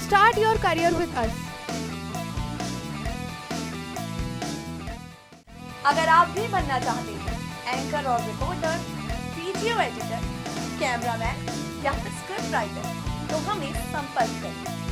Start your career with us. अगर आप भी बनना चाहते हैं एंकर और रिपोर्टर, वीडियो एडिटर, कैमरामैन या फिर स्क्रिप्ट राइटर, तो हमें संपर्क करें।